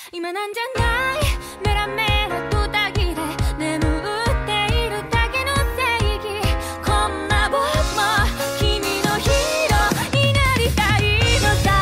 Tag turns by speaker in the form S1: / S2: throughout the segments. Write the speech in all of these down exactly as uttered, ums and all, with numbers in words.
S1: 今なんじゃないメラメラとたぎれ眠っているだけの正義こんな僕も君のヒーローになりたいのさ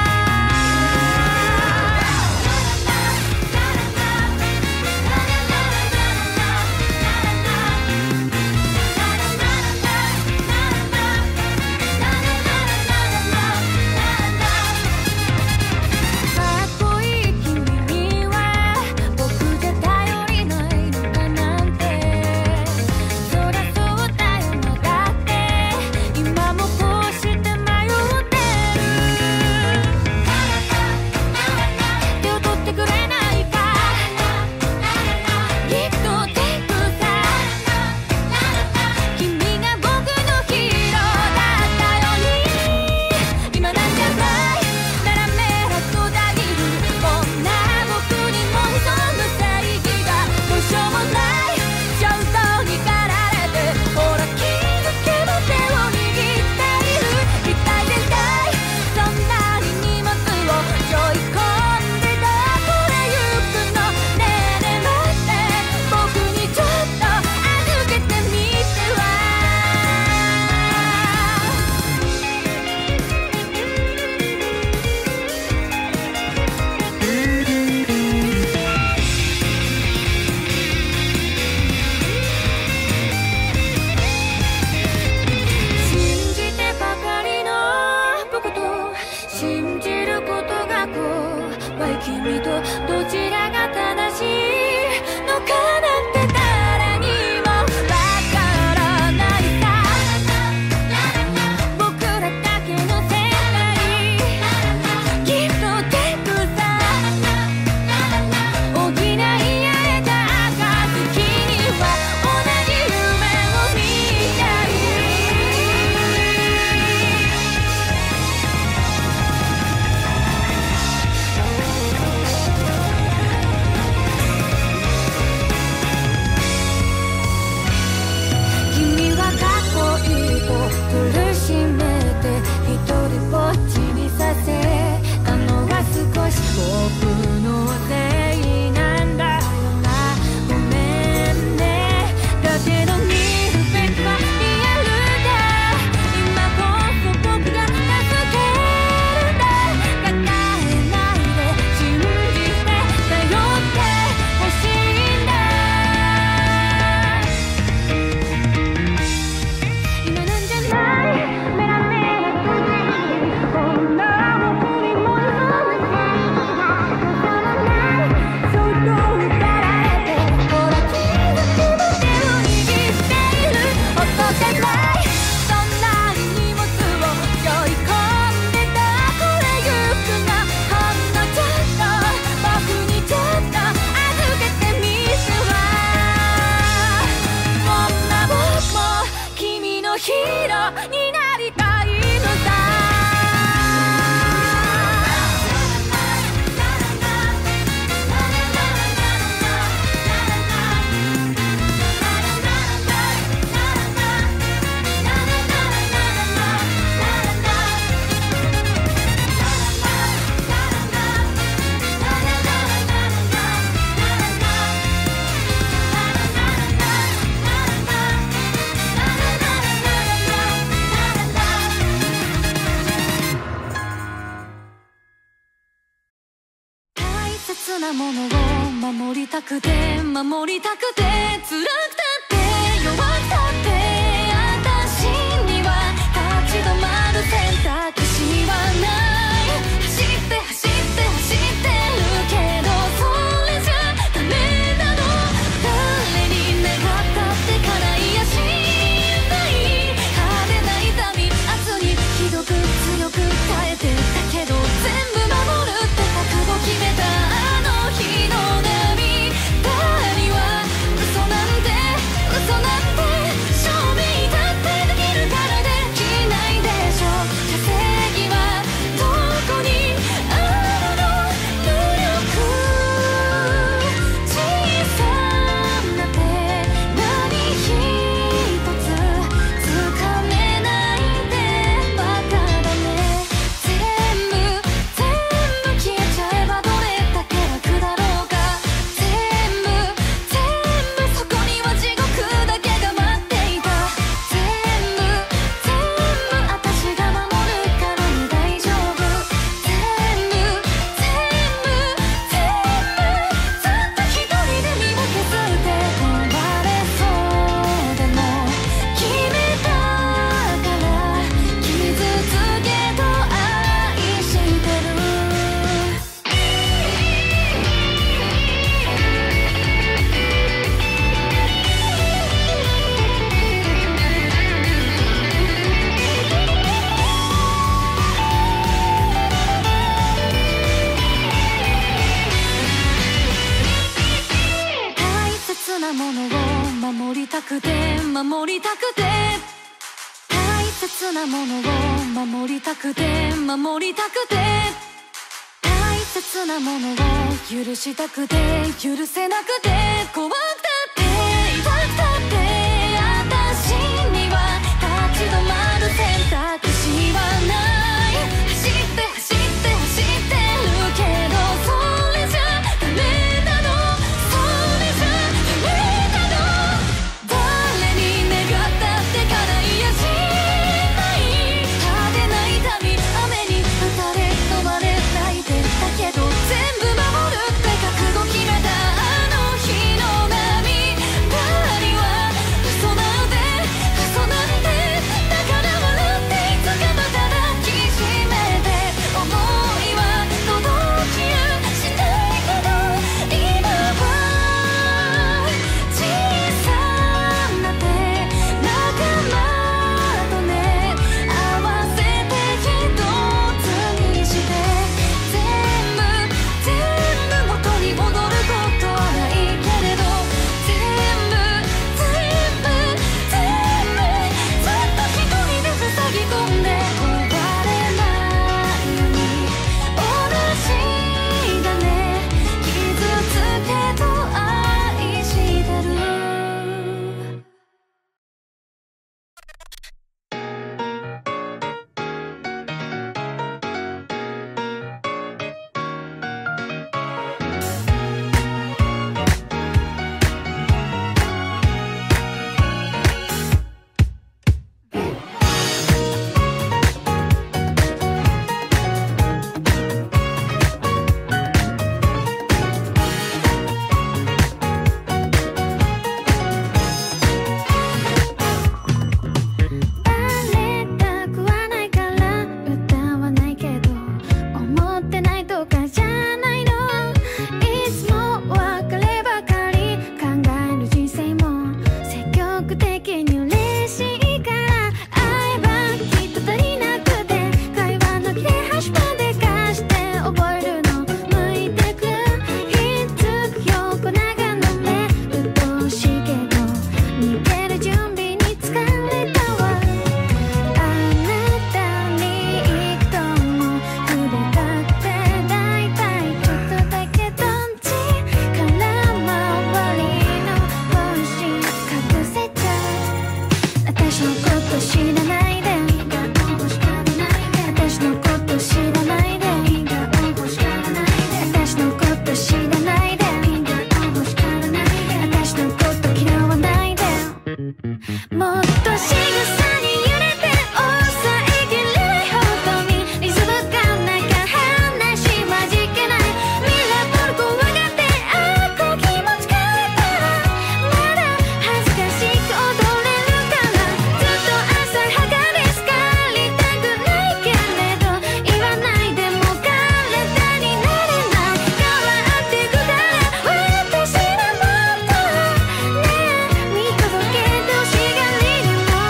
S1: 君とどちらが正しいのかなんて誰にもわからないさ僕らだけの世界ギフトテープさ補い合えた暁には同じ夢を見たい苦しめて一人ぼっちにさせたのは少し僕のせいなんだよなごめんねだけど見るべきはリアルだ今こそ僕が助けるんだ抱えないで信じて頼ってほしいんだ今なんじゃないメラメラとこんな僕にも望む正義が望まないそっと打たれてほら気づくまでを握っている落とせないそんなに荷物を背負い込んでたこれゆくがほんのちょっと僕にちょっと預けてみてはこんな僕も君のヒーローになりたいのさ大切なものを守りたくて守りたくて辛くたって弱くたって私には立ち止まる選択肢はない走って走って走ってるけどそれじゃダメなの誰に願ったって叶いやしない派手な痛み圧にひどく強く耐えてたけど全部守るって覚悟決めたあの日の涙には嘘なんて嘘なんて証明だってできるからできないでしょ守りたくて大切なものを守りたくて守りたくて大切なものを許したくて許せなくて怖くたって痛くたって私には立ち止まる選択肢はない走って走って走ってるけどそれじゃダメなのそれじゃダメなの誰に願ったって叶いやしない派手な痛み雨に打たれ飛ばれ泣いてたけど全部守るって覚悟決めたあの日の涙には嘘なんて嘘なんてだから笑っていつかまた抱きしめて想いは届きやしないけど今は小さな手仲間とね合わせて一つにして全部全部元に戻ることはないけれど全部全部全部ずっと一人で塞ぎ込んで終われないように同じだね傷つけと愛してるバレたくはないから歌わないけど思ってないとかじゃないのいつも別ればかり考える人生も積極的に嬉しいから愛はきっと足りなくて会話の切れ端まで貸して覚えるの向いてくひっつく横長の目うっとうしいけど逃げる準備に疲れたわあなたに行くとも触れたくてだいたいちょっとだけどんちから周りの星隠せちゃう私のこと知らないで私のこと知らないで私のこと知らないで私のこと嫌わないでもっと仕草に揺れて抑えきれないほどにリズムがなきゃ話はじけないミラーボル怖がってあこ気持ち変えたらまだ恥ずかしく踊れるからずっと浅はかで好かれたくないけれど言わないでも体になれない変わってくから私のもっとねえ見届けてほしがりにも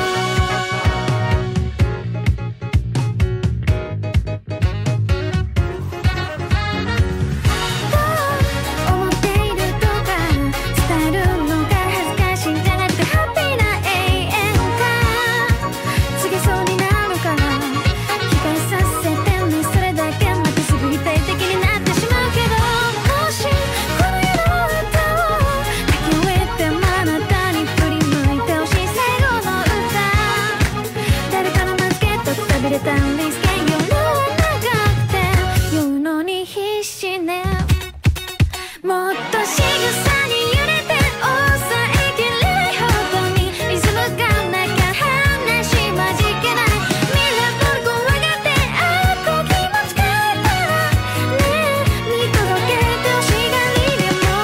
S1: どう思っているとか伝えるのが恥ずかしいんじゃなくてハッピーな永遠か告げそうになるから控えさせてねそれだけまたすぐ否定的になってしまうけどもしこの世の歌を書き終えてもあなたに振り向いてほしい最後の歌誰かの名付けとくたびれたリスケ夜は長くて言うのに必死ねもっと仕草に揺れて抑えきれないほどにリズムがなきゃ話はじけないミラーボル怖がってあこ気持ち変えたらねえ見届けてほしがりでも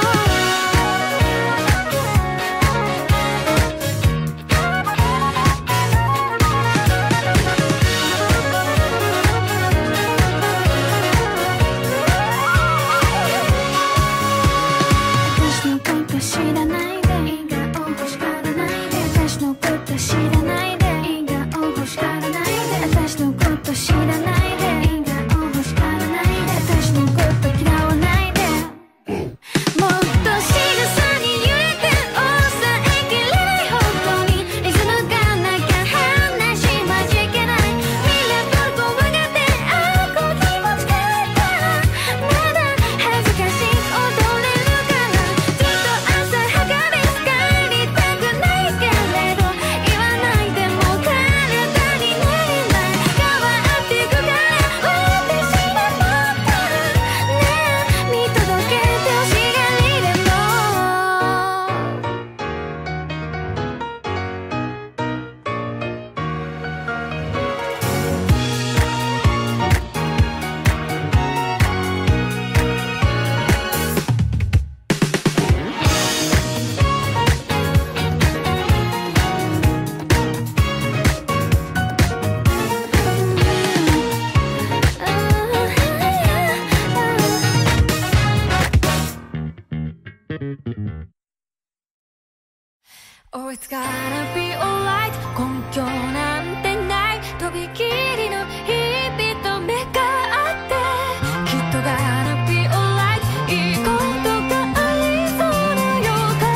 S1: Oh, it's gonna be alright 根拠なんてないとびきりの日々と目が合ってきっと gonna be alright いいことがありそうな予感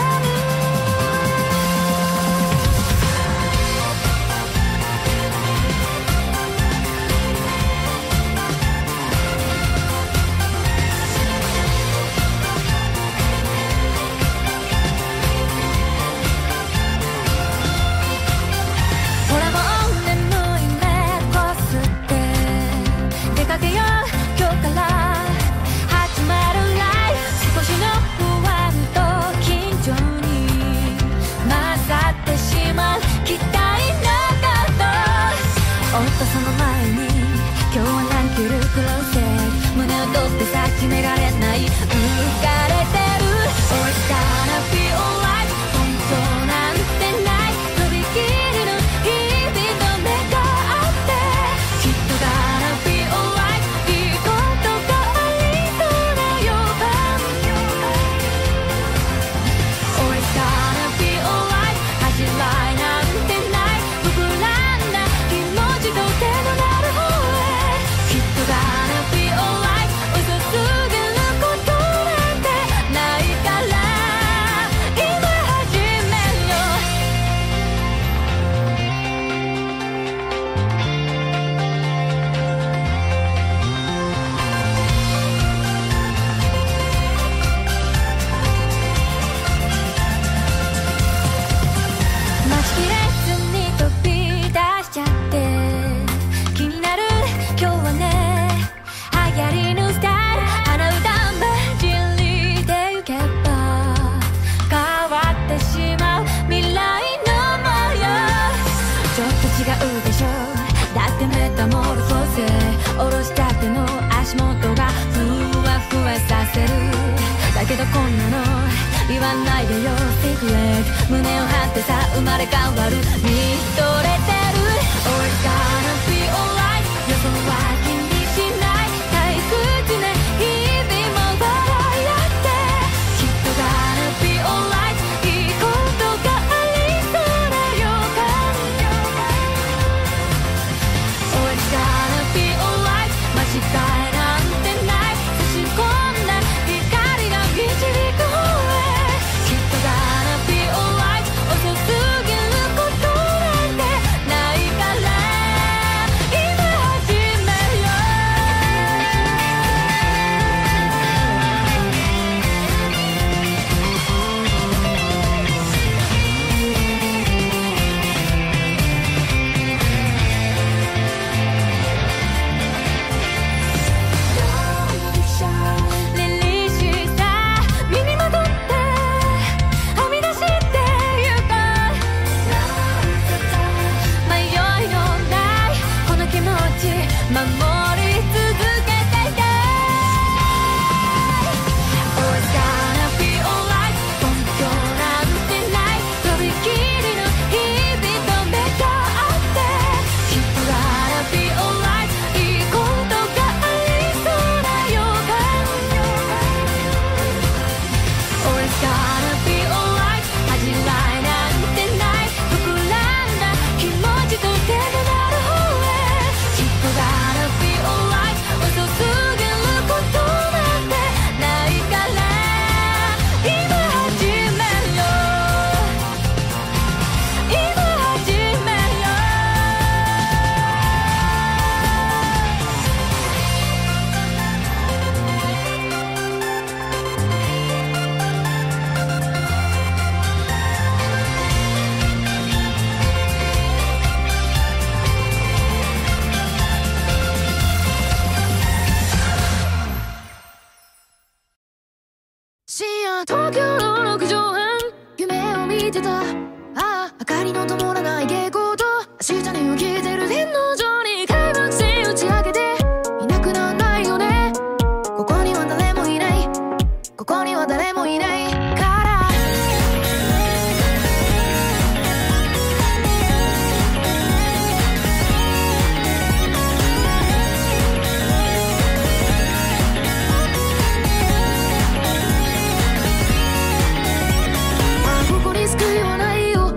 S1: ほらもう眠い目こすって出かけよう今日から始まるライフ少しの不安と緊張に混ざってしまう期待なかったおっとその前に今日は何キルクロス胸を取ってさ決められない浮かれてる Oh, it's gonna be alright 本当なんてないとびきりの日々と目が合ってきっと gonna be alright いいことがありそうな予感 Oh, it's gonna be alright 恥じらいなんてない膨らんだ気持ちと手のなる方へきっと gonna be alright 遅すぎることなんてないから今始めよ待ちきれずに飛び出しちゃって気になる今日はね流行りのスタイル鼻歌混じりで行けば変わってしまう未来の模様ちょっと違うでしょだってメタモルフォーゼ下ろしたての足元がふわふわさせるだけどこんなの言わないでよ Secret 胸を張ってさ生まれ変わる見とれてる Oh, it's gonna be alright 予想は気にしない退屈な日々も笑い合ってきっと gonna be alright いいことがありそうな予感 Oh, it's gonna be alright 間違いなんてない差し込んだ光が導く方へきっと gonna be alright 遅すぎることなんてないから今始めよ凛々しさ身にまとってはみ出してゆこう迷いのないこの気持ち守り続けていて Oh, it's gonna be alright 根拠なんてないとびきりの日々と目が合ってきっと gonna be alright いいことがありそうな予感 Oh, it's gonna be alright 恥じらいなんてない膨らんだ気持ちと手のなる方へきっと gonna be alright 遅すぎることなんてないから今始めよ今始めよ深夜東京の六畳半夢を見てたああ明かりの灯らない蛍光灯明日に受けてる天皇上に開幕戦打ち明けていなくなんないよねここには誰もいないここには誰もいないからあここに救いはないよ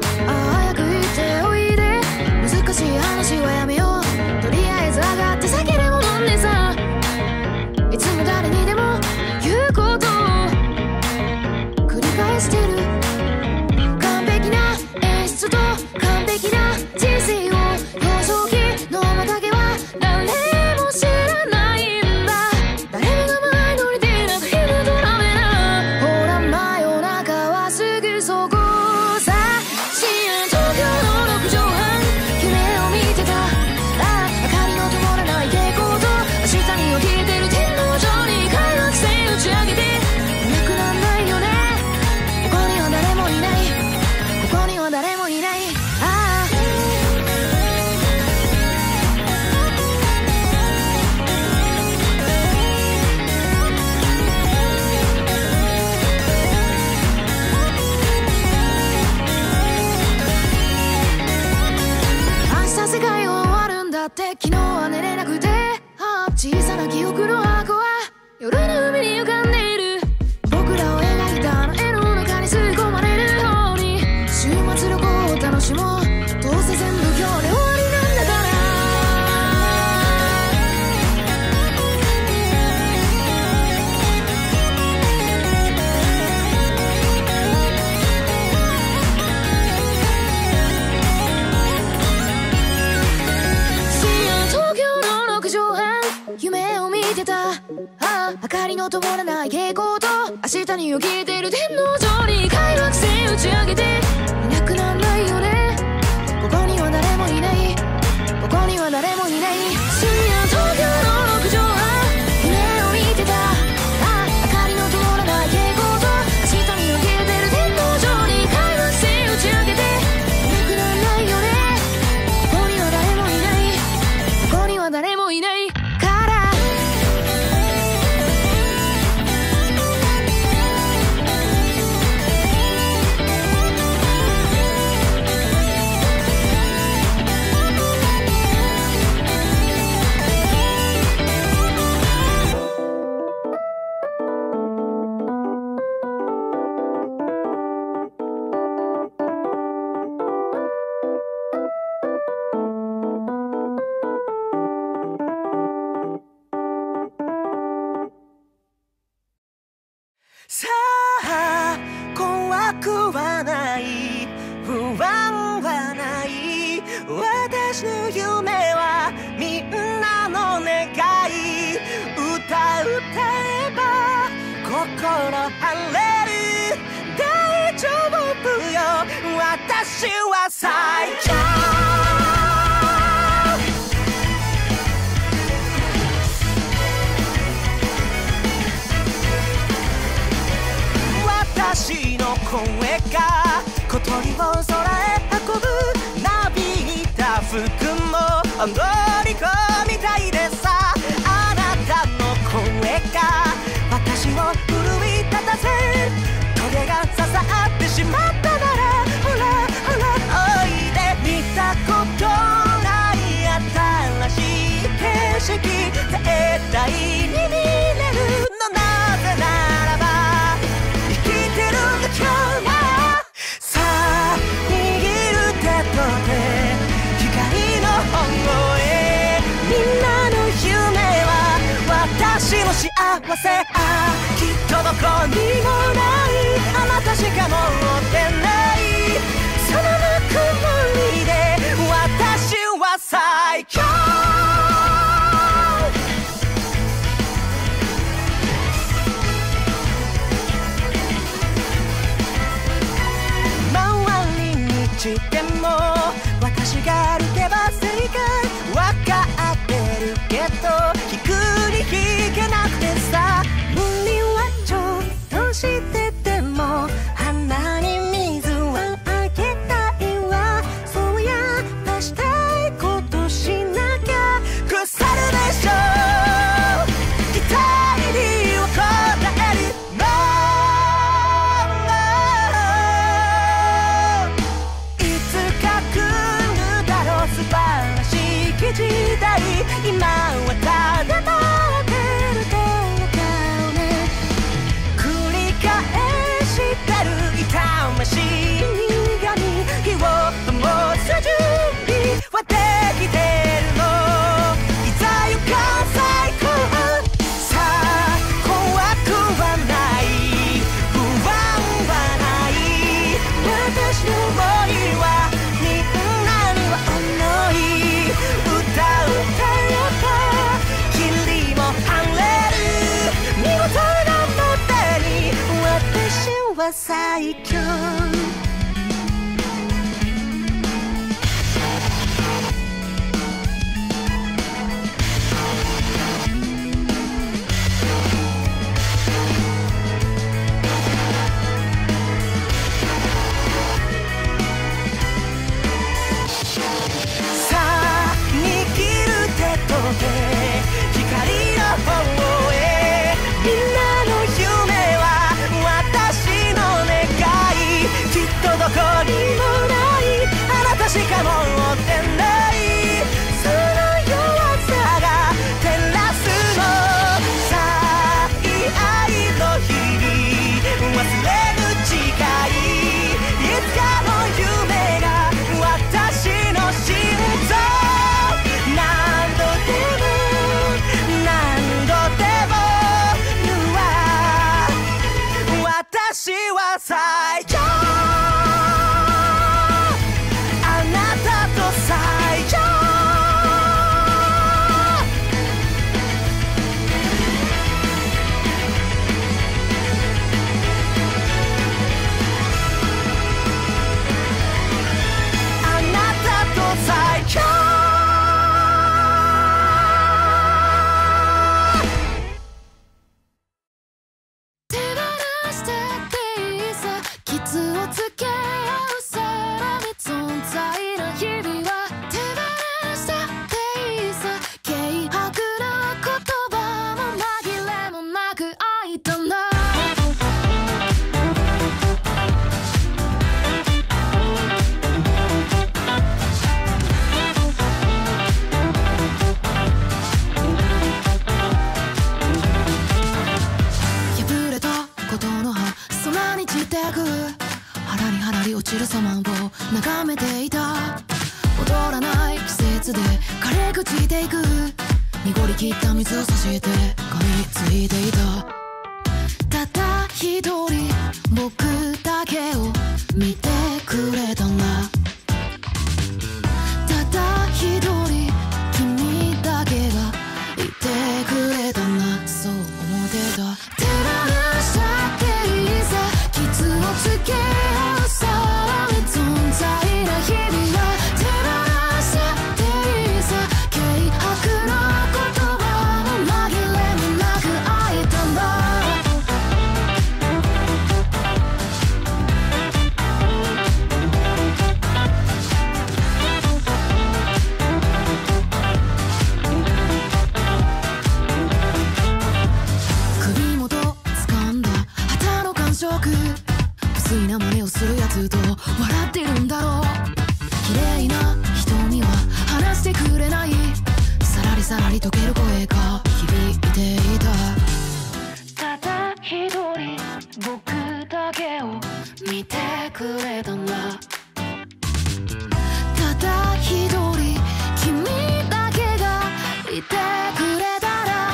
S1: 蛍光と明日によぎってる天王上に快楽星打ち上げていなくなんないよね。ここには誰もいない、ここには誰もいない。深夜東京の六畳半夢を見てた、あ明かりの灯らない蛍光と明日によぎってる天王上に快楽星打ち上げていなくなんないよね。ここには誰もいない、ここには誰もいないから
S2: さあ怖くはない不安はない、私の夢はみんなの願い、歌歌えば心晴れる、大丈夫よ私は最強。私の声が小鳥を空へ運ぶ、なびいた服も踊り子みたいでさ、あなたの声が私を奮い立たせ、トゲが刺さってしまったならほらほらおいで、見たことない新しい景色絶対に見れるの、なぜならばさあ握る手と手、光の本声、みんなの夢は私の幸せ、あきっとどこにもないあなたしか持ってない、そのぬくもりで私は最強。しても私が歩けば正解分かってるけど聞くに聞けなくてさ、無理はちょっとしてても鼻に水はあげたいわ、そうやったしたいことしなきゃ腐るでしょ、期待には応えるの、素晴らしい時代、今はただ待ってるだけをね、繰り返してる痛ましい苦に火を灯す準備はできてるの、いざ行こう最高、さあ怖くはない不安はない、私の想いは歌う歌えば霧も晴れる、見事なモデル、私は最強。光の方へ、みんなの夢は私の願い、きっとどこにもないあなたしか持ってない、その弱さが照らすの、最愛の日々忘れる誓い、いつかの夢が私の心臓、何度でも何度でも言うわ、私は最強、あなたと最強。
S3: 散ってく腹に腹に落ちる様を眺めていた。戻らない季節で枯れ朽ちていく濁りきった水を差しで噛みついていた。ただ一人僕だけを見てくれたんだ。ただ一人君だけがいてくれたんだ。そう思ってた。手放しちゃっていいさ傷をつけ合うさらに存在な日々が手放しちゃっていいさ軽薄な言葉も紛れもなく会えたんだ。首元掴んだ旗の感触不粋な真似をするやつと笑ってるんだろう。綺麗な瞳は話してくれないさらりさらり溶ける声が響いていた。ただ一人僕だけを見てくれたんだ。ただ一人君だけがいてくれたら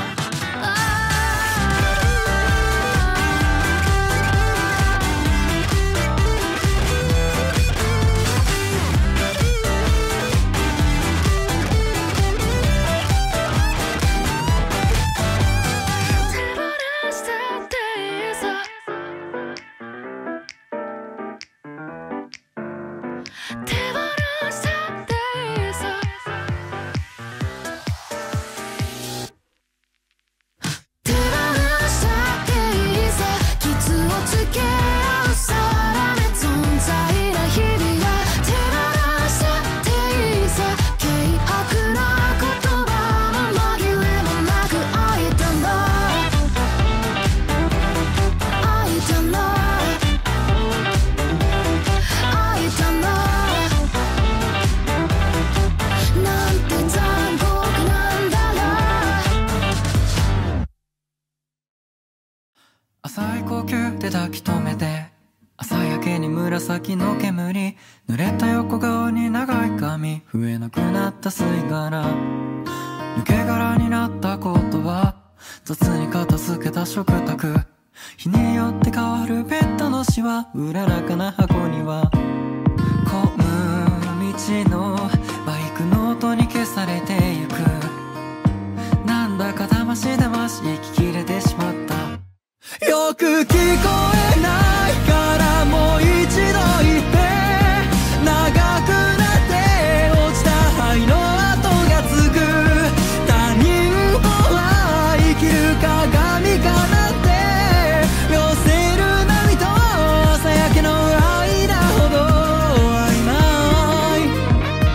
S4: 浅い呼吸で抱き留めて朝焼けに紫の煙濡れた横顔に長い髪増えなくなった吸い殻抜け殻になったことは雑に片付けた食卓日によって変わるベッドのシワうららかな箱には混む道のバイクの音に消されてゆくなんだか魂魂息切れてしまったよく聞こえないからもう一度言って長くなって落ちた灰の跡がつく他人とは生きる鏡かなって寄せる波と朝焼けの間ほど曖昧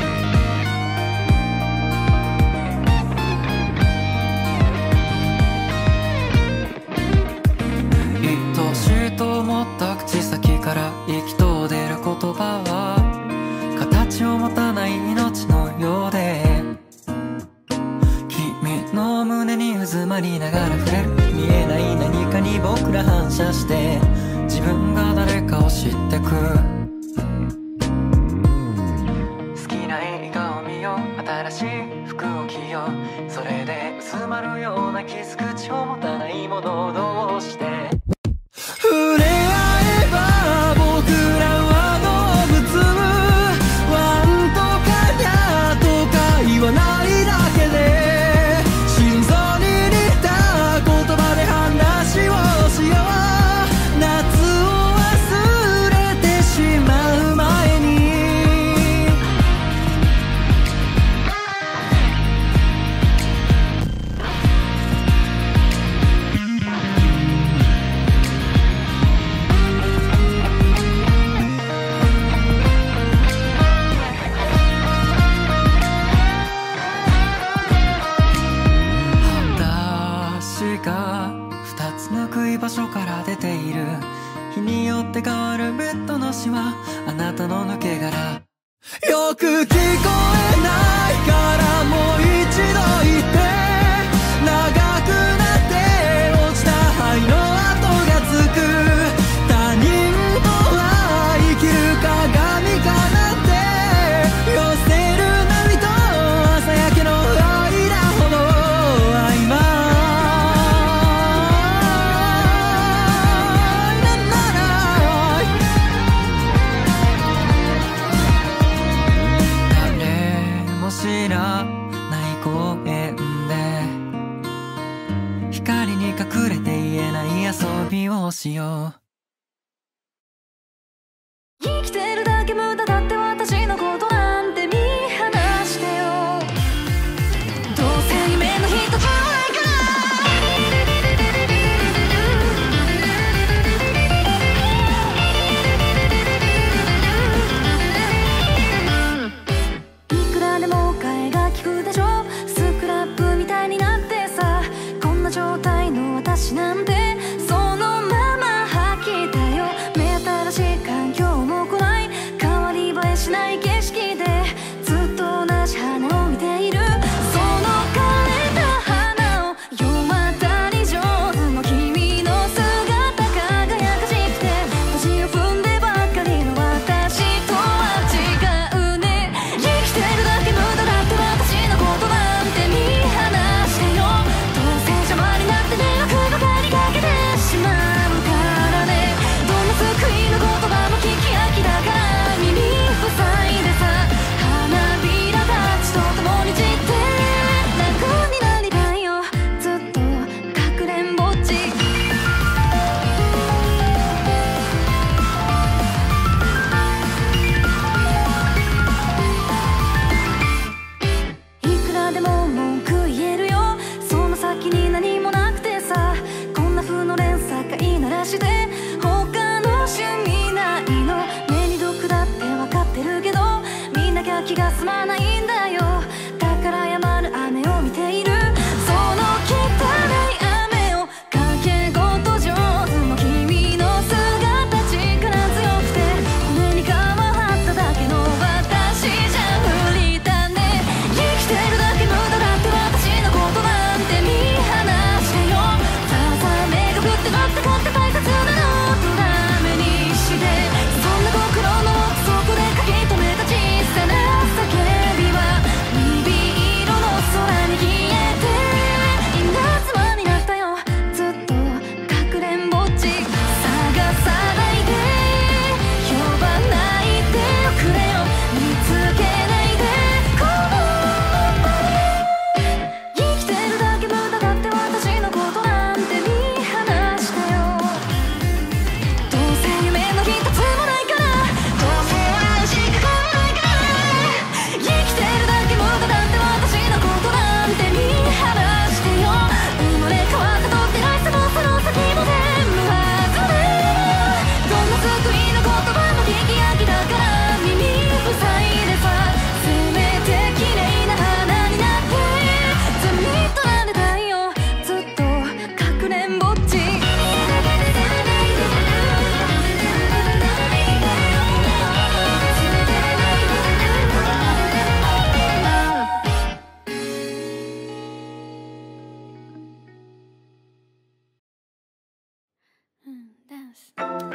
S4: 愛しいと思った口先から息と出る言葉は形を持たない命のようで君の胸に渦まりながら触れる見えない何かに僕ら反射して自分が誰かを知ってく好きな映画を見よう新しい服を着ようそれで薄まるようなキス口を持たないものをどうして触れ合えば僕らは動物ワンとかニャーとか言わないだけで心臓に似た言葉で話をしよう夏を忘れてしまう前にが二つの食い場所から出ている日によって変わるベッドのシワあなたの抜け殻よく聞こえないからもう一度言って長くなって落ちた灰の跡がつく他人よ。
S1: 生きてるだけ無駄だって私のことなんて見放してよ。どうせ夢の一つもないから。いくらでも替えが利くでしょ。スクラップみたいになってさ、こんな状態の私なんてそのまま吐きたよ。目新しい環境も来ない、変わり映えしない景色でずっと同じ花を見ている。その枯れた花を世渡り上手の君の姿輝かしくて、年を踏んでばっかりの私とは違うね。生きてるだけ無駄だって私のことなんて見放してよ。どうせ邪魔になって迷惑ばかりかけてしまうからね。どんな救いの言葉も聞き飽きだから耳塞いでさ、花びらたちと共に散って楽になりたいよ。ずっとかくれんぼっち。いくらでも文句言えるよ。その先に何もなくてさ、こんな風の連鎖飼いならして他の趣味ないの。目に毒だって分かってるけど見なきゃ気が済まないんだよ。だから止まる雨を見ている。その汚い雨をかけごと上手の君の姿力強くて、骨に皮張っただけの私じゃ無理だね。生きてるだけ無駄だって私のことなんて見放してよ。さあさあ目が降って乗って買って大切なのとダメにして、そんな心の奥底で書き留めた小さな叫びは鈍い色の空に消えて稲妻になったよ。ずっとかくれんぼっち。探さないで呼ばないでおくれよ。見つけないでこのままで。生きてるだけ無駄だって私のことなんて見放してよ。どうせ夢の一つもないから、どうせ愛しかないから。生きてるだけ無駄だって私のことなんて見放してよ。生まれ変わったとってないそのその先も全部外れ。どんな救いの言葉も聞き飽きだから耳塞いでさ、せめて綺麗な花になって罪となれたいよ。ずっとかくれんぼっち。ダンス。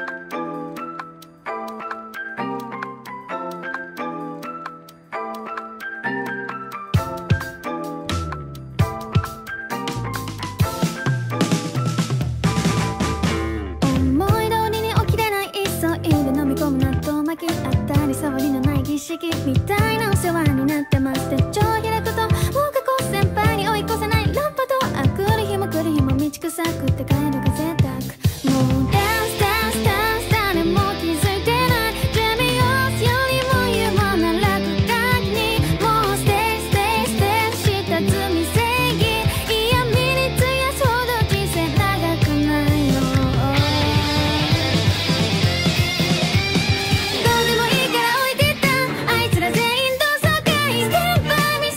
S1: 思い通りに起きれない急いで飲み込む納豆巻き、当たり障りのない儀式みたいなお世話になってます。手帳開くともう過去先輩に追い越せないランパとあくる日も来る日も道草食って帰るが贅沢。もうダンスダンスダンス誰も気づいてない。ジェミオスよりも言うもんなら落書きにもうステイステイステイした罪正義。嫌味に費やすほど人生長くないの。どうでもいいから置いてったあいつら全員同窓会ステンバイ見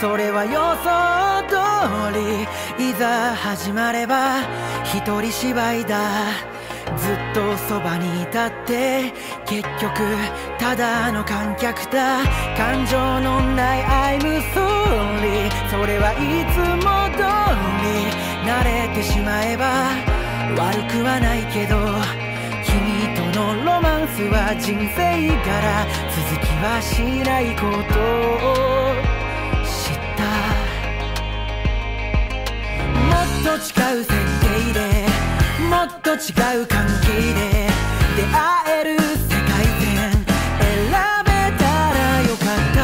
S2: それは予想通り、いざ始まれば一人芝居だ。ずっとそばにいたって結局ただの観客だ。感情のない I'm sorry、 それはいつも通り慣れてしまえば悪くはないけど、君とのロマンスは人生柄、続きはしないことを知った。もっと違う設定でもっと違う関係で出会える世界線選べたらよかった。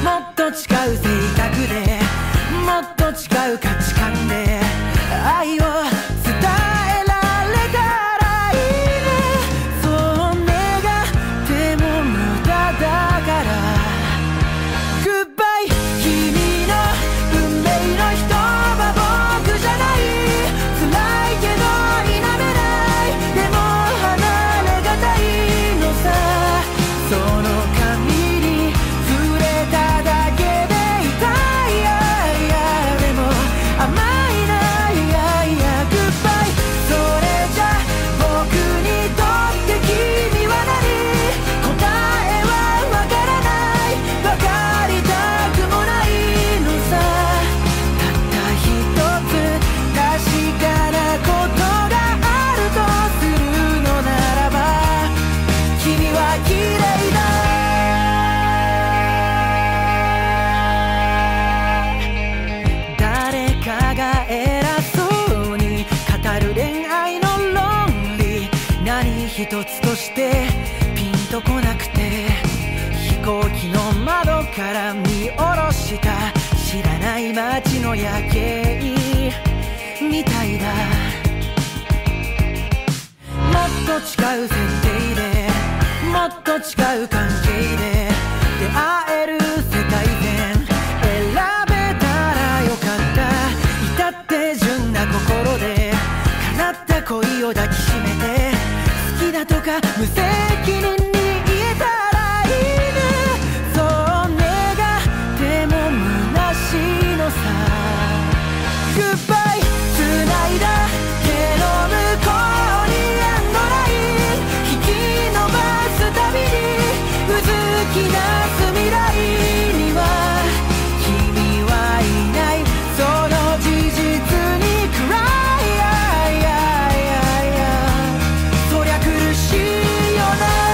S2: もっと違う性格でもっと違う価値観で愛を伝えられたらいいね。そう願っても無駄だから。グッバイ、君の運命の人は僕じゃない。辛いけど否めない、でも離れがたいのさ。その髪に触れただけで痛い、いやいやでも甘いな、いやいやグッバイ。それじゃ僕にとって君は何、答えはわからない、わかりたくもないのさ。たった一つ確かなことがあるとするのならば、君は綺麗だ。誰かが偉そうに語る恋愛の論理、何一つとしてピンとこなくて、飛行機の窓から見下ろした知らない街の夜景みたいだ。もっと違う設定でもっと違う関係で出会える世界線選べたらよかった。至って純な心で叶った恋を抱きしめて、好きだとか無責任に言えたらいいね。そう願っても虚しいのさ。グッバイ、繋いだ手の向こうにエンドライン引き伸ばすたびにうずき出す未来には君はいない、その事実に暗い、いやいやいやいやそりゃ苦しいよな。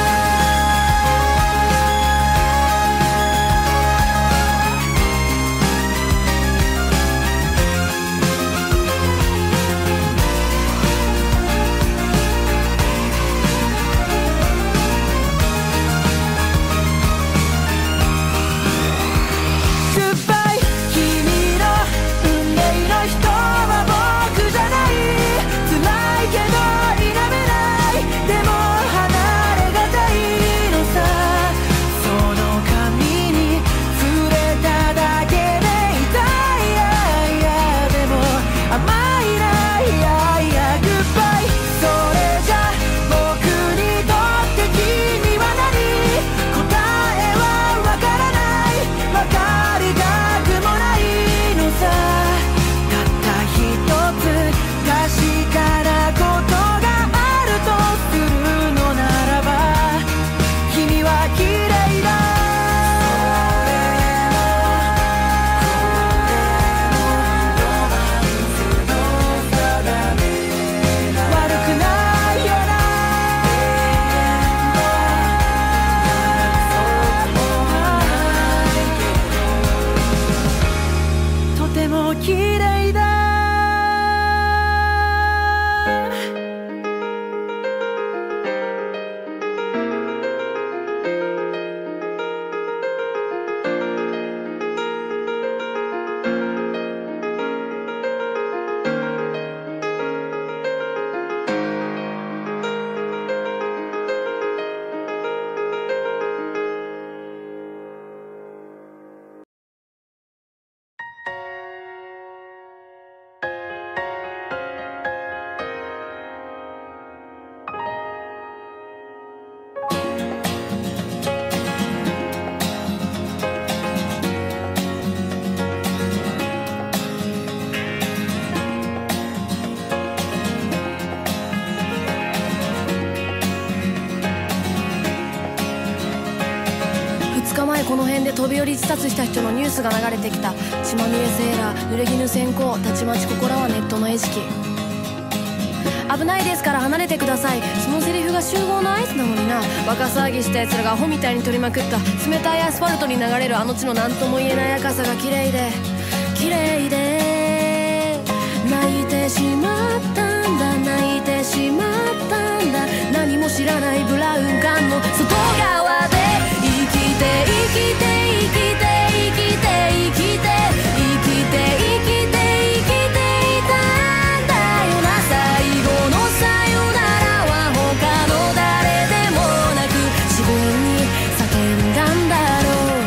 S5: 飛び降り自殺した人のニュースが流れてきた。血まみれセーラー、濡れ衣先行、たちまちここらはネットの餌食。危ないですから離れてください。そのセリフが集合の合図なのにな。バカ騒ぎした奴らがアホみたいに取りまくった冷たいアスファルトに流れるあの地の何とも言えない赤さが綺麗で綺麗で、泣いてしまったんだ、泣いてしまったんだ。何も知らないブラウン管の外側で生きて生きて生きて生きて生きて生きて生きて生きていたんだよな。最後のさよならは他の誰でもなく自分に叫んだんだろう。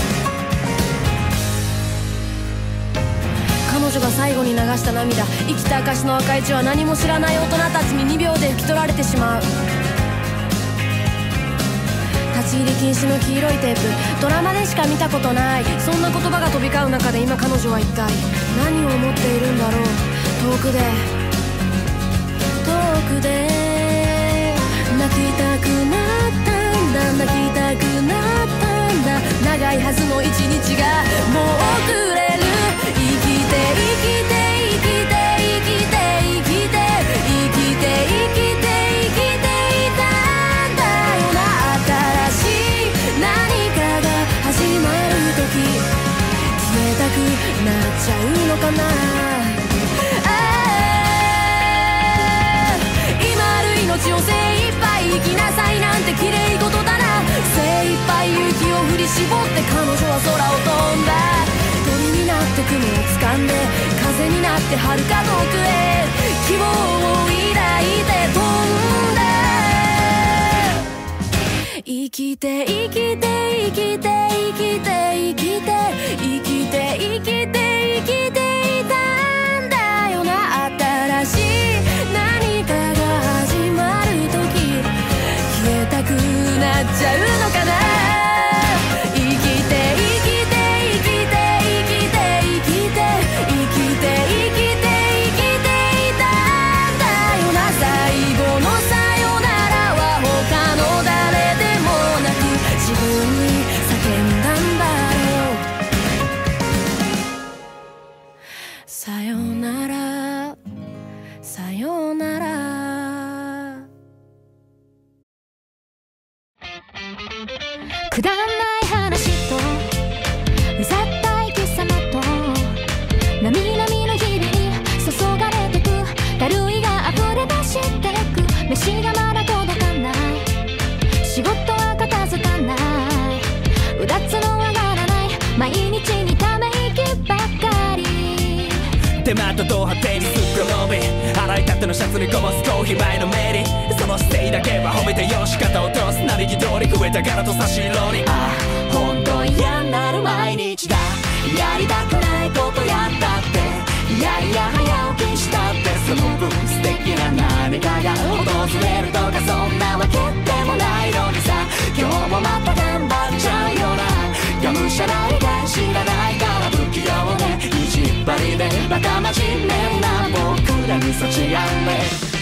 S5: 彼女が最後に流した涙、生きた証の赤い血は何も知らない大人たちににびょうで拭き取られてしまう。立ち入り禁止の黄色いテープ、ドラマでしか見たことない。そんな言葉が飛び交う中で今彼女は一体何を思っているんだろう。遠くで遠くで泣きたくなったんだ、泣きたくなったんだ。長いはずの一日がもう遅れる。生きて生きて生きて生きて生きて生きて生きて生きていたんだよな。新しい何かが始まる時、消えたくなっちゃうのかな。ああ、今ある命を精一杯生きなさいなんて綺麗事だな。精一杯勇気を振り絞って彼女は空を飛んだ。鳥になって雲を掴んで、風になって遥か遠くへ希望を抱いて飛んだ。生きて生きて生きて生きて生きて生きて生きて生きていたんだよな。新しい何かが始まる時、消えたくなっちゃうのかな。生きて生きて生きて生きて生きて生きて生きて生きていたんだよな。最後のさよならは他の誰でもなく自分に叫んだんだろう。さよならさよなら。
S1: くだらない話とうざったい貴様となみなみの日々に注がれてく、たるいが溢れ出してく。飯がまだ届かない、仕事は片付かない、うだつの上がらない毎日にため息ばかり。
S6: 手間とドーハテニス黒帯、洗いたてのシャツにこぼすコーヒー前のメリー、その姿勢だけは褒めてよし肩を落とす。なびき通り増えた柄と差し色に、ああ本当嫌になる毎日だ。やりたくないことやったって、いやいや早起きしたって、その分素敵な何かが訪れるとかそんなわけでもないのにさ。今日もまた頑張っちゃうよな。がむしゃらにが知らないから不器用で意地っ張りでバカ真面目な僕らに幸あれ。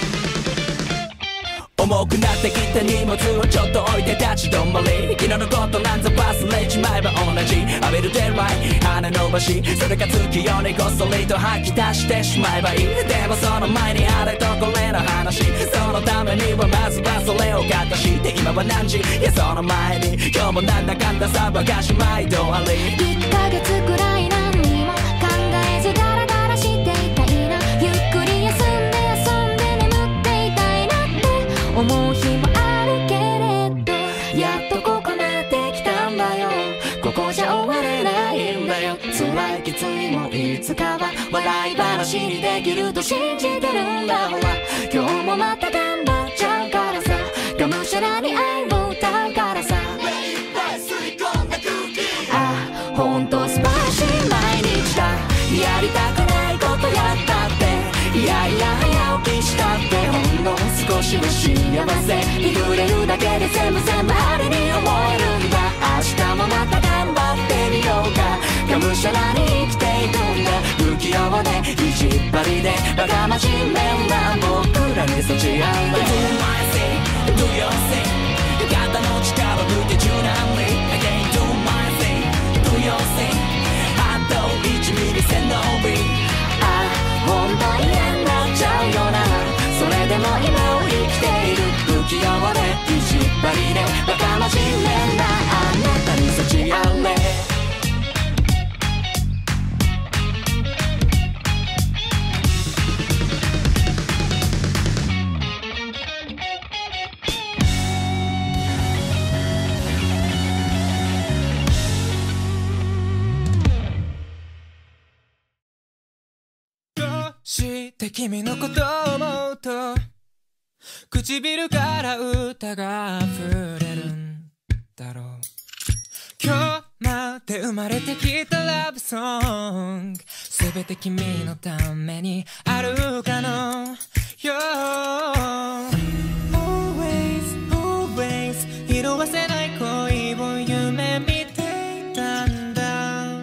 S6: 重くなってきた荷物をちょっと置いて立ち止まり、昨日のことなんざ忘れちまえば同じ。浴びるデイライト羽伸ばし、それが月夜にこっそりと吐き出してしまえばいい。でもその前にあれとこれの話、そのためにはまずはそれを買ったし。で今は何時、いやその前に今日もなんだかんだ騒がし毎度あり。
S1: いっかげつくらい何にも考えずダラダラしていたいな。ゆっくり休んで遊んで眠っていたいなって思う日もあるけれど、やっとここまで来たんだよ。ここじゃ終われないんだよ。辛いきついもいつかは笑い話にできると信じてるんだ。ほら今日もまた頑張っちゃうからさ、がむしゃらに愛を歌うからさ。ああほんと素晴らしい毎日だ。やりたくないことやったって、いやいや早起きしたって、ほんの少しの幸せに触れるだけで全部全部あれに思えるんだ。明日もまた頑張ってみようか。がむしゃらに生きていくんだ。不器用で意地っ張りでバカ真面目な僕らに幸あれ。 Do my thing, do your thing、 肩の力抜いて柔軟に Again do my thing,
S6: き合われ意地張りでバカ真面目なあなたに幸あれ
S7: して君のことを思うと唇から歌が溢れるんだろう今日まで生まれてきたラブソング全て君のためにあるかのよ Always, always 色褪せない恋を夢見ていたんだ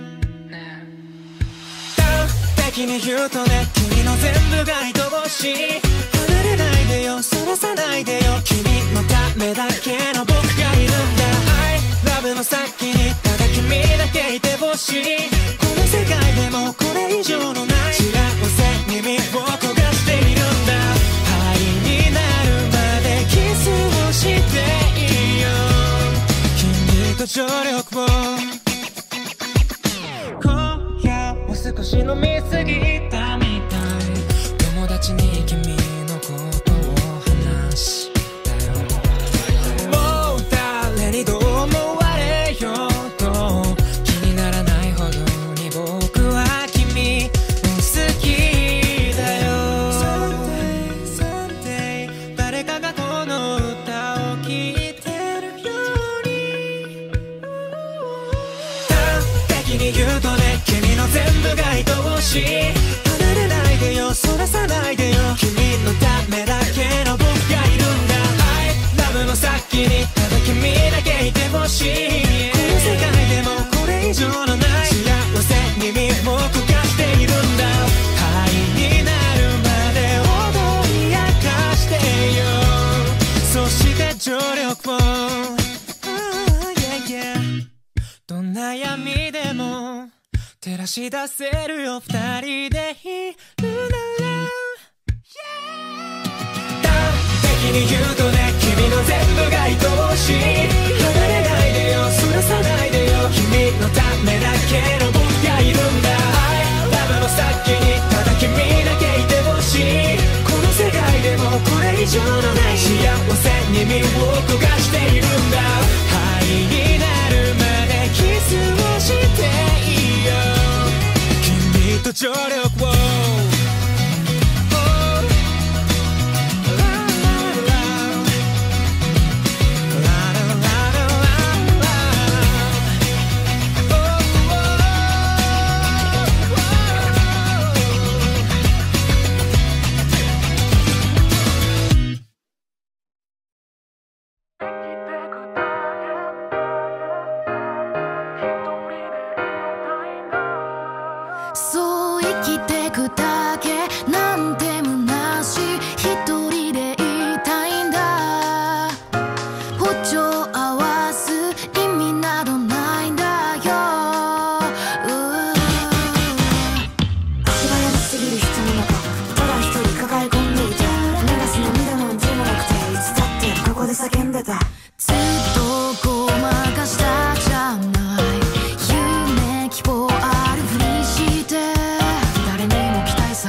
S7: 端的に言うとね君の全部が愛おしい離れないでよそらさないでよ君のためだけの僕がいるんだ I love の先にただ君だけいてほしいこの世界でもこれ以上のない幸せに身を焦がしているんだ灰になるまでキスをしていいよ君と情力を今夜も少し飲みすぎたみたい友達に君のことを話したよもう誰にどう思われようと気にならないほどに僕は君も好きだよ Someday, someday 誰かがこの歌を聴いてるように端的に言うとね君の全部が愛おしい離れないでよそらさないでよ君のためだけの僕がいるんだ I love の先にただ君だけいてほしいこの世界でもこれ以上のない幸せに身を焦がしているんだ灰になるまで踊り明かしてよそして情力を、oh, yeah, yeah どんな闇でも照らし出せるよ二人でいるなら、yeah、端的に言うとね君の全部が愛おしい離れないでよそらさないでよ君のためだけの僕がいるんだ I love の先にただ君だけいてほしいこの世界でもこれ以上のない幸せに身を焦がしているんだ灰になるまでキスをしていいよ君と情力を
S3: そう生きてくだけなんて虚しい一人でいたいんだ歩調合わす意味などないんだよ足早すぎる人の中ただ一人抱え込んでいて目がす涙なんてもなくていつだってここで叫んでたずっとごまかしたじゃない夢希望あるふりして誰にも期待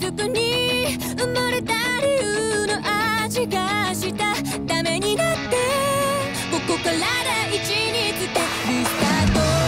S1: 雫に生まれた理由の味がしたダメになってここから第一につけリスタート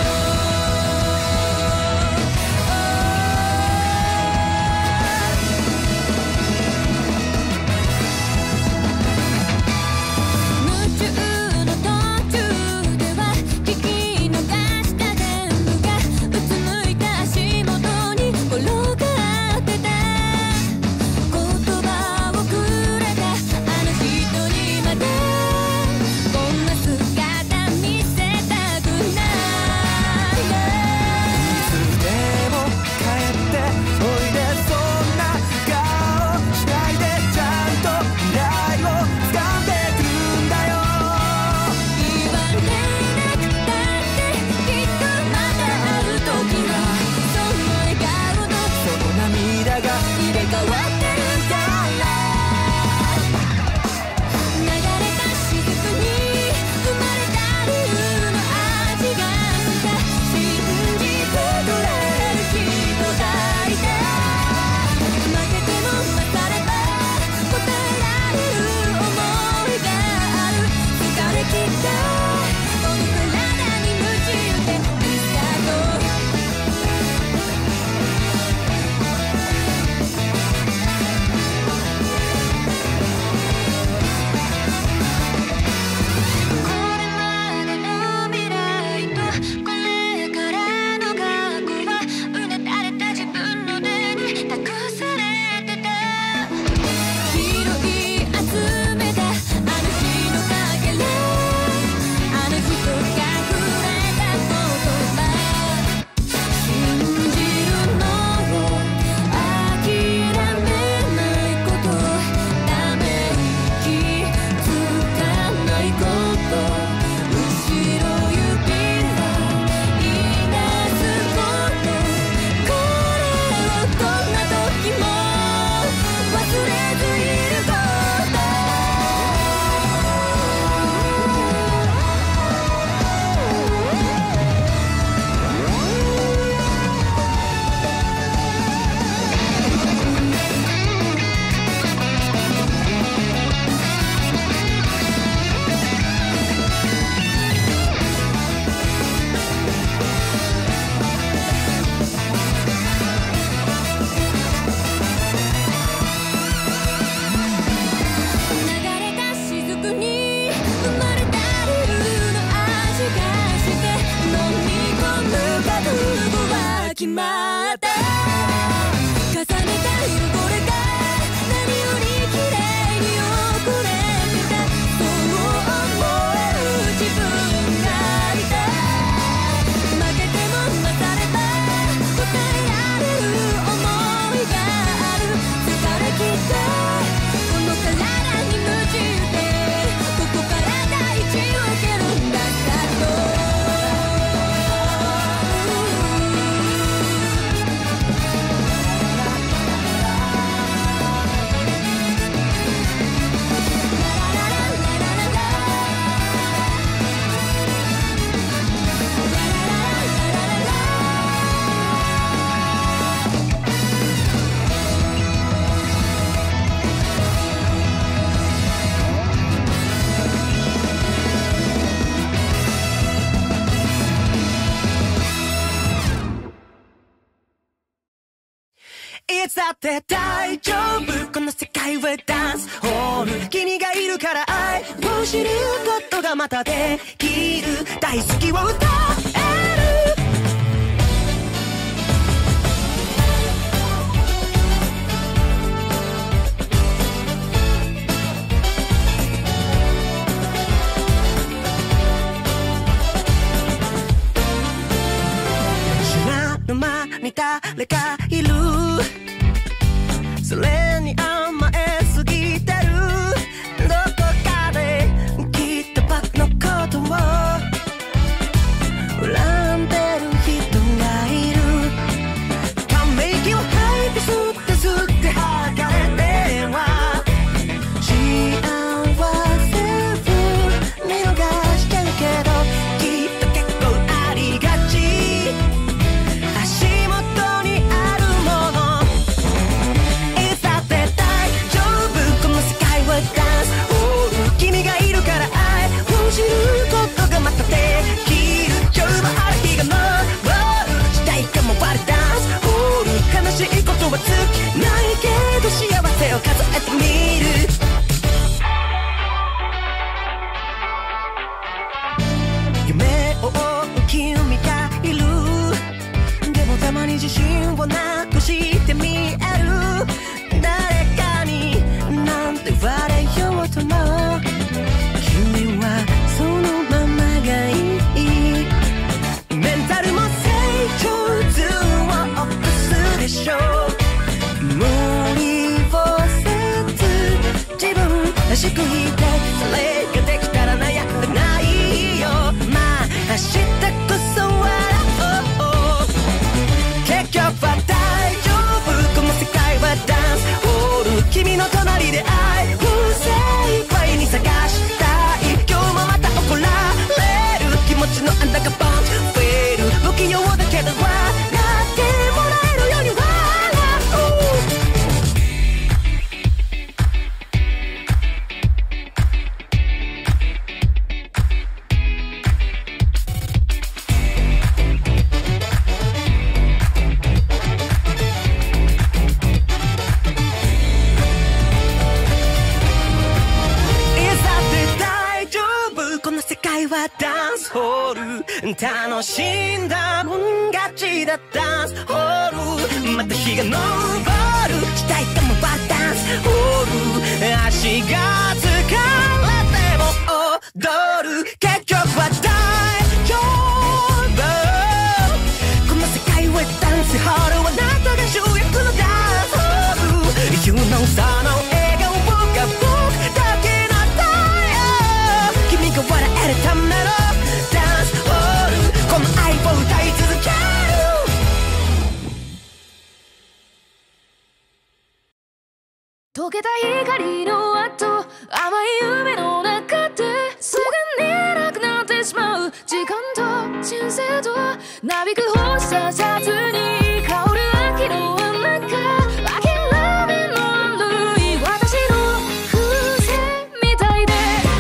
S2: いつだって大丈夫この世界はダンスホール君がいるから愛を知ることがまたできる大好きを歌える知らぬ間に誰かいるそれに甘えすぎてるどこかできっと僕のことを恨んでる人がいるため息を吐いて吸って吸って吐かれては幸せを見逃してるけどきっと結構ありがち足元にあるをなくして見える。誰かになんて言われようとも君はそのままがいい。メンタルも成長図を起こすでしょう。無理をせず自分らしくいて、それができたら悩んでないよ。まあ明日こそ笑おう。結局は大丈夫、この世界はダンスホール。君の隣で愛不正解に探したい。今日もまた怒られる気持ちの穴がポンと増える。不器用だけど笑ってもらえるように笑おう。ダンスホール楽しんだもん勝ちだ。ダンスホールまた日が昇るしたいかもはダンスホール。足が疲れても踊る。結局は大丈夫、この世界はダンスホール。あなたが主役のダンスホール。You know その笑顔が僕だけなんだよ。君が笑えるためのダンスホール。この愛を歌い続ける。
S3: 溶けた光の後、甘い夢の中ですぐになくなってしまう。時間と人生となびく星さシャツに香る秋の真ん中。諦めの悪い私の風船みたいで、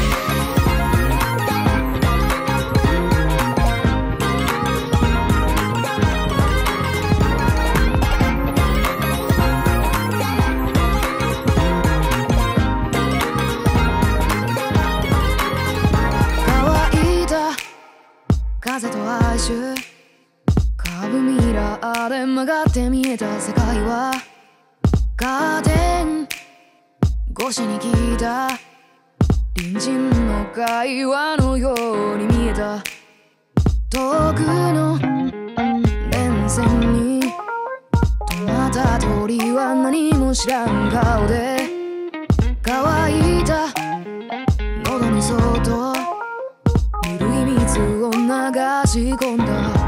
S3: 乾いた風と哀愁、カーブミラーで曲がって見えた世界はカーテン越しに聞いた隣人の会話のように見えた。遠くの電線に止まった鳥は何も知らん顔で、乾いた喉にそっとぬるい水を流し込んだ。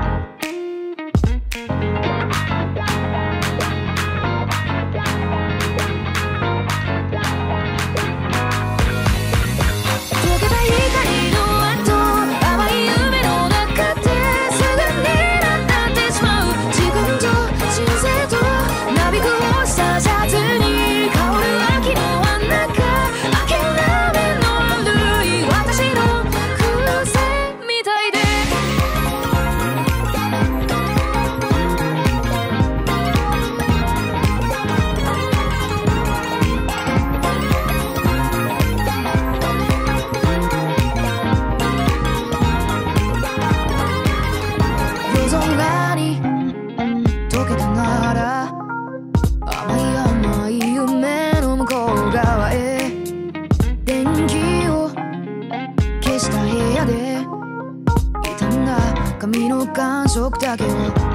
S3: 感触だけを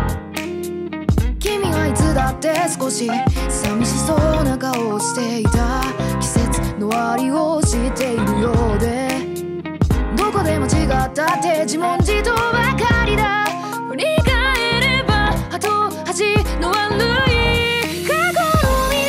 S3: 君はいつだって少し寂しそうな顔をしていた。季節の終わりを知っているようで、どこで間違ったって自問自答ばかりだ。振り返れば後端の悪い過去の道。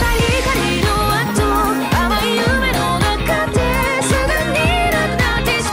S3: 甘い夢の中ですぐになくなってし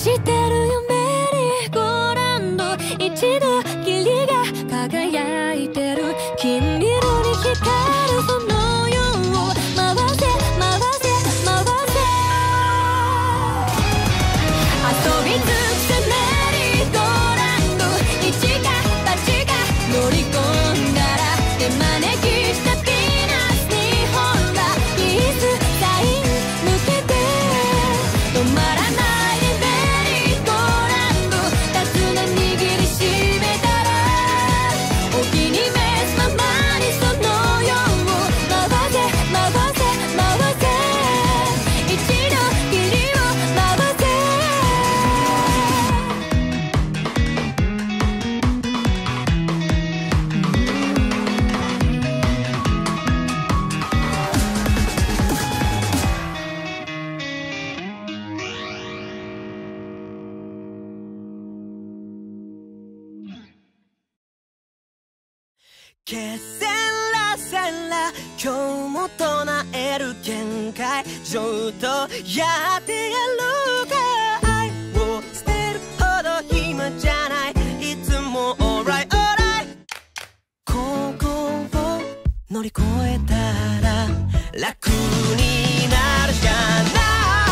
S1: してるよメリーゴーランド一度きりが輝いてる金色に光るその世を回せ回せ回せ遊び尽くせメリーゴーランド一か八か乗り込んだら手招きしたピーナッツにほらキスサイン抜けて止まらないでメリーゴーランド手綱握りしめたらお気に召すままにその世を回せ回せ回せ一度きりを回せ
S2: けせらせら今日も唱える限界上とやってやるか愛を捨てるほど暇じゃないいつも alright alright ここを乗り越えたら楽になるじゃない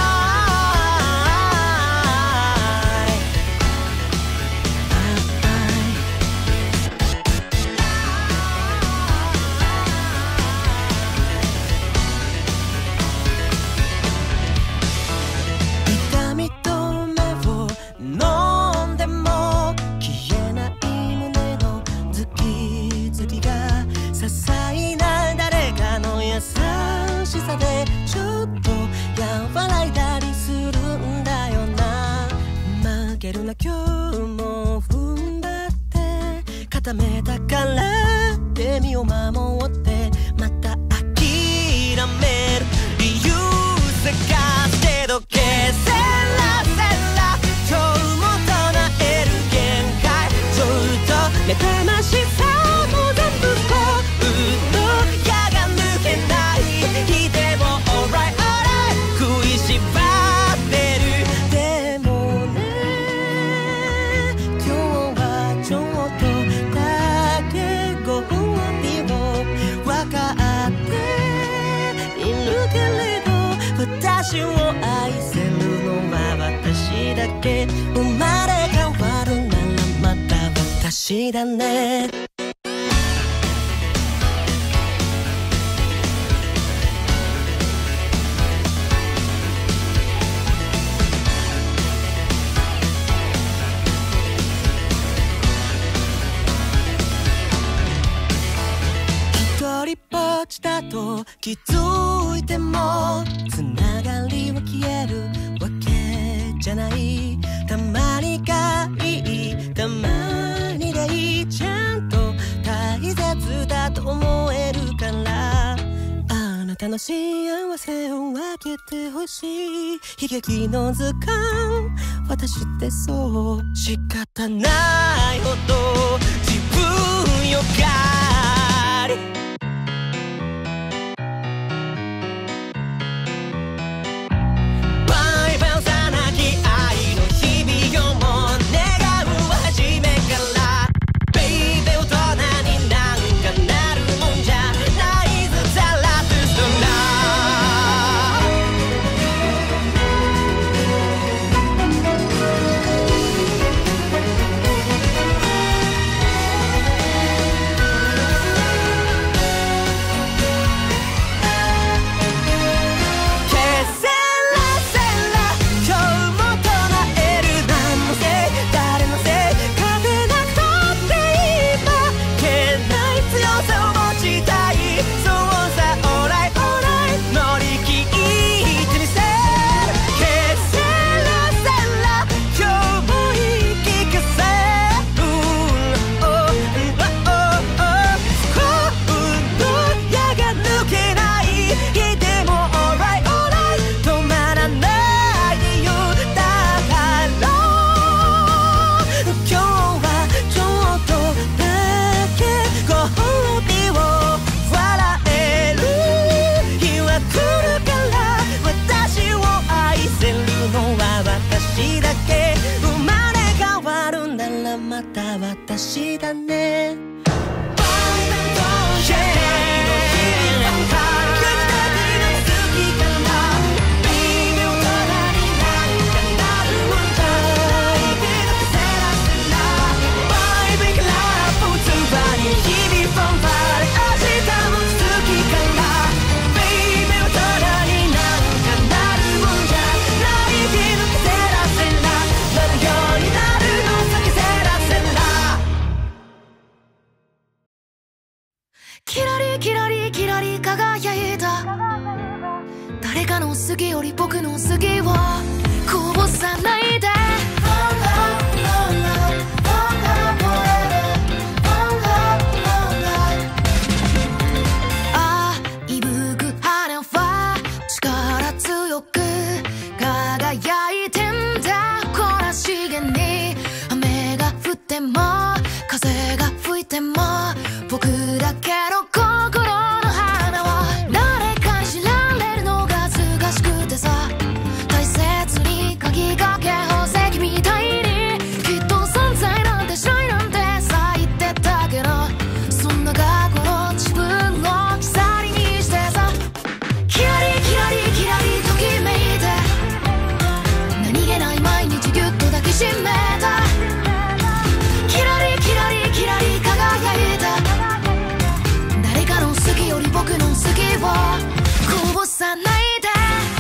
S2: 痛みと目を飲んでも消えない胸のズキズキが些細な誰かの優しさでちょっと和らいだりするんだよな負けるな今日も踏ん張って固めたからって身を守ってまた諦める理由探してどけせらせら今日も唱える限界ずっと目覚ましさも全部こうの矢が抜けない日でも alright alright 食いしばってるでもね今日はちょっとだけご褒美を分かっているけれど私を愛せるのは私だけ生まれ変わるならまた私だね一人ぼっちだと気づいてもつながりは消えるわけじゃないたまにがいいたまにでいいちゃんと大切だと思えるからあなたの幸せを分けてほしい悲劇の図鑑私ってそう仕方ないほど自分よがり
S3: 好きより僕の好きをこぼさないで愛吹く花は力強く輝いてんだこらしげに雨が降っても風が吹いても僕だけの心の花は誰かに知られるのが恥ずかしくてさ大切に鍵かけ宝石みたいにきっと存在なんてしないなんてさ言ってたけどそんな過去の自分を鎖にしてさキラリキラリキラリときめいて何気ない毎日ぎゅっと抱きしめたキラリキラリキラリ輝いて誰かの好きより僕の好きをこぼさないで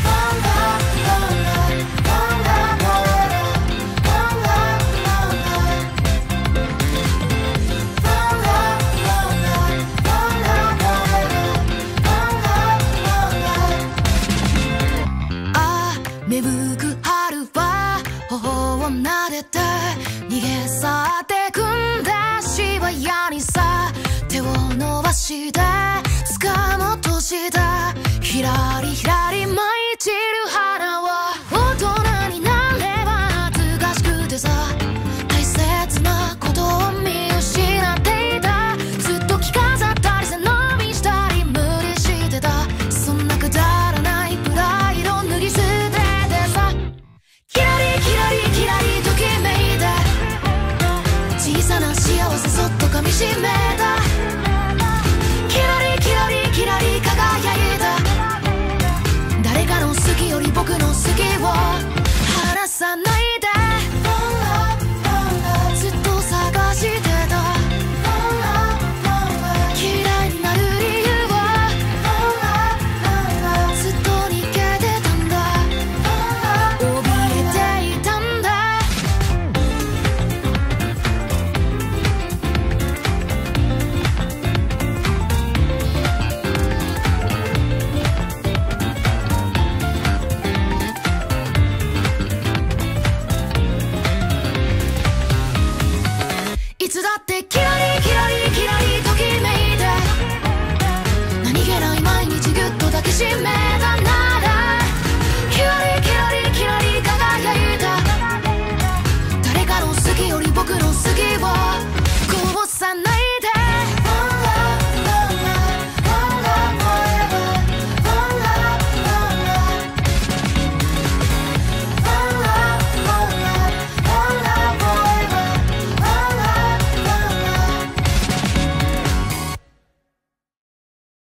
S3: ああ芽吹く春は頬を撫でて逃げ去ってくんだしわやにさ手を伸ばして